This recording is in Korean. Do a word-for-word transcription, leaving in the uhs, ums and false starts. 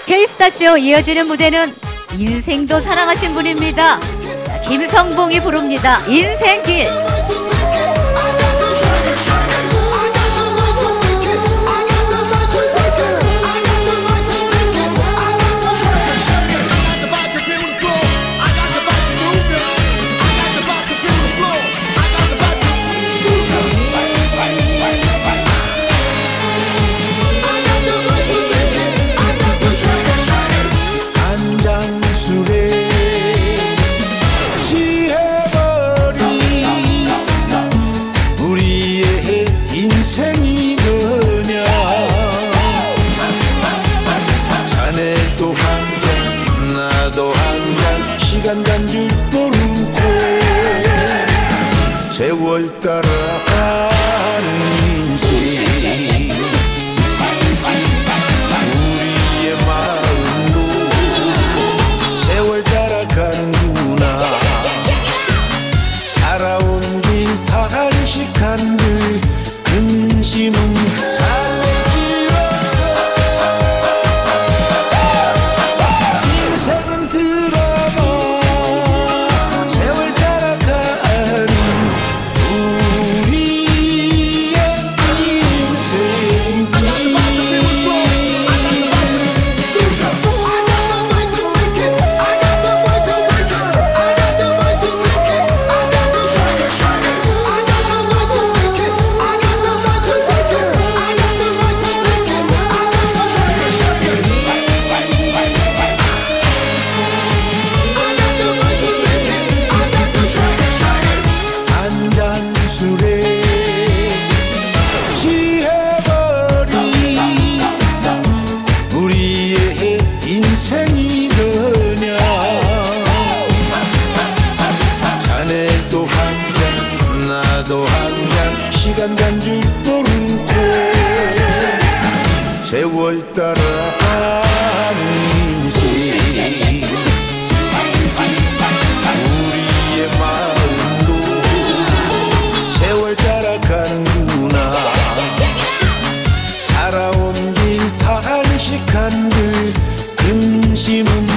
K스타쇼 이어지는 무대는 인생도 사랑하신 분입니다. 김성봉이 부릅니다. 인생길. 인생이 더냐 자네도 한잔 나도 한잔 시간 간 줄 모르고 세월 따라가는 인생 우리의 마음도 세월 따라가는구나 살아온 길 다 한식한들 근심은 인생은 드라마 세월 따라가는 우리의 인생길 인생이 더냐 자네도 한잔 나도 한잔 시간 간 줄 모르고 세월 따라가는 인생 우리의 마음도 세월 따라가는구나 살아온 길 다 한식한들 근심은